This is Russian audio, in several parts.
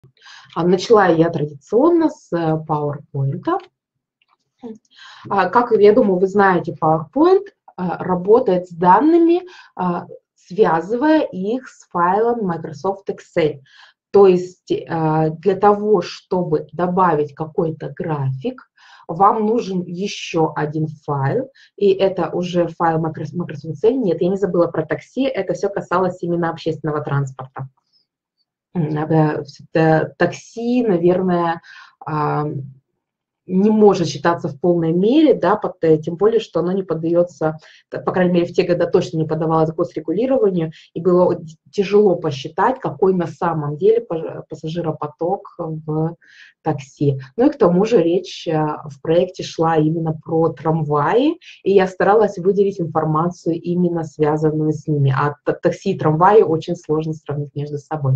Начала я традиционно с PowerPoint. Как я думаю, вы знаете, PowerPoint работает с данными, связывая их с файлом Microsoft Excel. То есть для того, чтобы добавить какой-то график, вам нужен еще один файл, и это уже файл Microsoft Excel. Нет, я не забыла про такси, это все касалось именно общественного транспорта. Такси, наверное, не может считаться в полной мере, да, тем более, что оно не поддается, по крайней мере, в те годы точно не поддавалось госрегулированию, и было тяжело посчитать, какой на самом деле пассажиропоток в такси. Ну и к тому же речь в проекте шла именно про трамваи, и я старалась выделить информацию именно связанную с ними. А такси и трамваи очень сложно сравнить между собой.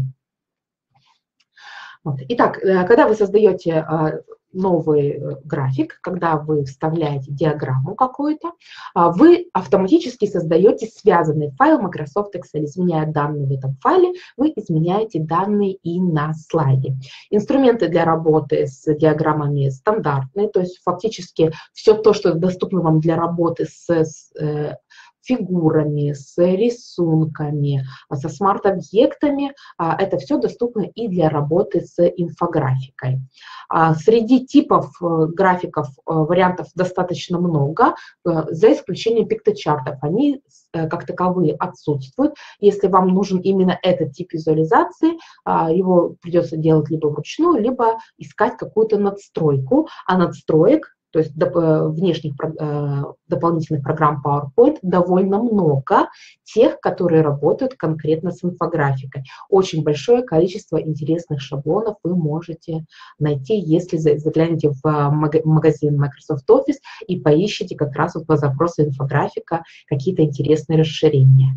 Вот. Итак, когда вы создаете новый график, когда вы вставляете диаграмму какую-то, вы автоматически создаете связанный файл Microsoft Excel. Изменяя данные в этом файле, вы изменяете данные и на слайде. Инструменты для работы с диаграммами стандартные, то есть фактически все то, что доступно вам для работы с фигурами, с рисунками, со смарт-объектами. Это все доступно и для работы с инфографикой. Среди типов графиков вариантов достаточно много, за исключением пикточартов. Они как таковые отсутствуют. Если вам нужен именно этот тип визуализации, его придется делать либо вручную, либо искать какую-то надстройку. А надстроек, то есть внешних дополнительных программ PowerPoint, довольно много, тех, которые работают конкретно с инфографикой. Очень большое количество интересных шаблонов вы можете найти, если заглянете в магазин Microsoft Office и поищите как раз вот по запросу инфографика какие-то интересные расширения.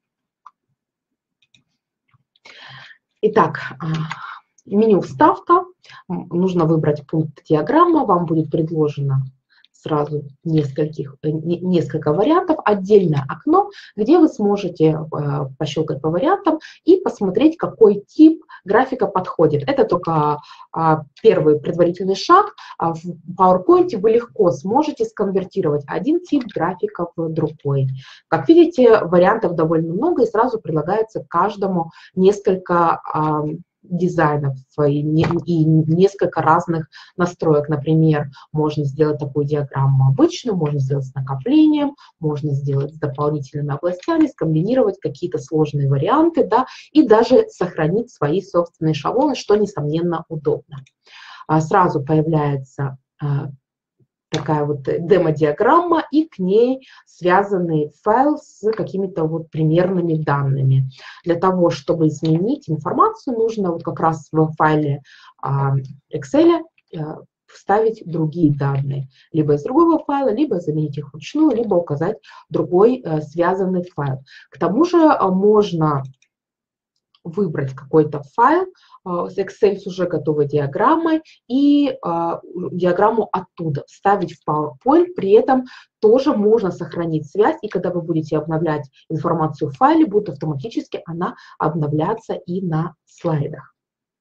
Итак, меню «Вставка». Нужно выбрать пункт «Диаграмма». Вам будет предложено сразу несколько вариантов. Отдельное окно, где вы сможете пощелкать по вариантам и посмотреть, какой тип графика подходит. Это только первый предварительный шаг. В PowerPoint вы легко сможете сконвертировать один тип графика в другой. Как видите, вариантов довольно много, и сразу предлагается каждому несколько дизайнов и несколько разных настроек. Например, можно сделать такую диаграмму обычную, можно сделать с накоплением, можно сделать с дополнительными областями, скомбинировать какие-то сложные варианты, да, и даже сохранить свои собственные шаблоны, что, несомненно, удобно. Сразу появляется такая вот демо-диаграмма, и к ней связанный файл с какими-то вот примерными данными. Для того, чтобы изменить информацию, нужно вот как раз в файле Excel вставить другие данные. Либо из другого файла, либо заменить их вручную, либо указать другой связанный файл. К тому же можно выбрать какой-то файл с Excel с уже готовой диаграммой и диаграмму оттуда вставить в PowerPoint. При этом тоже можно сохранить связь, и когда вы будете обновлять информацию в файле, будет автоматически она обновляться и на слайдах.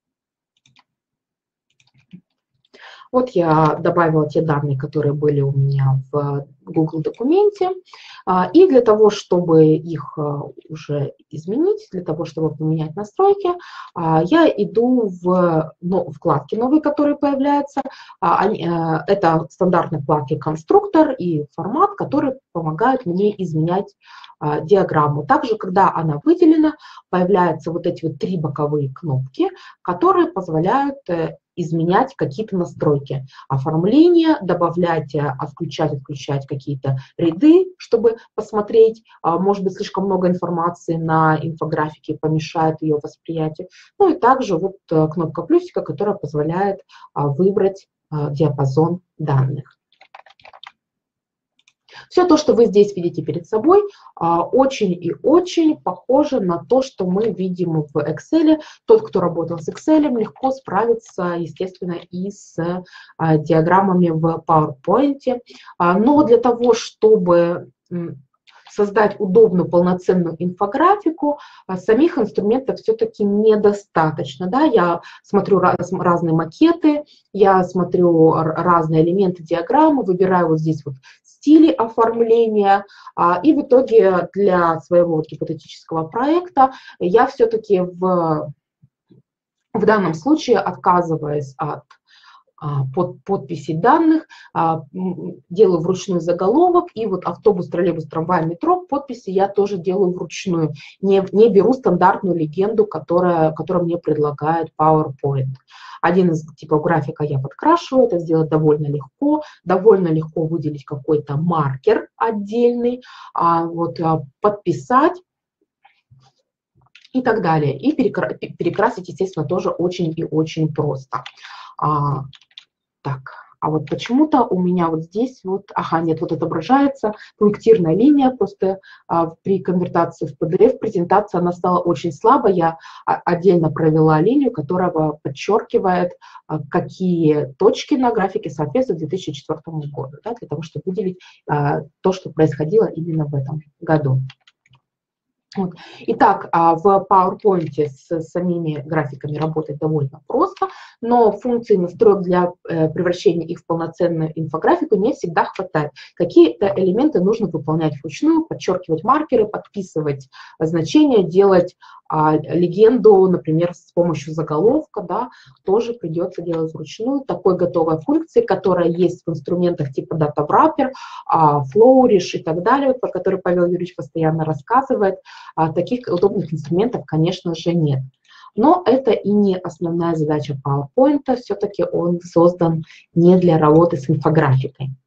Вот я добавила те данные, которые были у меня в Google документе. И для того, чтобы их уже изменить, для того, чтобы поменять настройки, я иду в вкладки новые, которые появляются. Это стандартные вкладки «Конструктор» и «Формат», которые помогают мне изменять диаграмму. Также, когда она выделена, появляются вот эти вот 3 боковые кнопки, которые позволяют изменять какие-то настройки, оформление, добавлять, включать, отключать какие-то ряды, чтобы посмотреть, может быть, слишком много информации на инфографике помешает ее восприятию. Ну и также вот кнопка плюсика, которая позволяет выбрать диапазон данных. Все то, что вы здесь видите перед собой, очень и очень похоже на то, что мы видим в Excel. Тот, кто работал с Excel, легко справится, естественно, и с диаграммами в PowerPoint. Но для того, чтобы создать удобную, полноценную инфографику, самих инструментов все-таки недостаточно. Да? Я смотрю разные макеты, я смотрю разные элементы диаграммы, выбираю вот здесь вот стили оформления, и в итоге для своего вот гипотетического проекта я все-таки в данном случае, отказываясь от подписи данных, делаю вручную заголовок, и вот автобус, троллейбус, трамвай, метро, подписи я тоже делаю вручную. Не беру стандартную легенду, которую мне предлагает PowerPoint. Один из типов графика я подкрашиваю, это сделать довольно легко выделить какой-то маркер отдельный, подписать и так далее. И перекрасить, естественно, тоже очень и очень просто. Так, а вот почему-то у меня вот здесь вот, нет, вот отображается пунктирная линия, просто при конвертации в PDF презентация она стала очень слабой. Я отдельно провела линию, которая подчеркивает, какие точки на графике соответствуют 2004 году, да, для того, чтобы выделить то, что происходило именно в этом году. Вот. Итак, в PowerPoint с самими графиками работать довольно просто, но функции настроек для превращения их в полноценную инфографику не всегда хватает. Какие-то элементы нужно выполнять вручную, подчеркивать маркеры, подписывать значения, делать легенду, например, с помощью заголовка, да, тоже придется делать вручную. Такой готовой функции, которая есть в инструментах типа Data Wrapper, Flourish и так далее, про которые Павел Юрьевич постоянно рассказывает, таких удобных инструментов, конечно же, нет. Но это и не основная задача PowerPoint, все-таки он создан не для работы с инфографикой.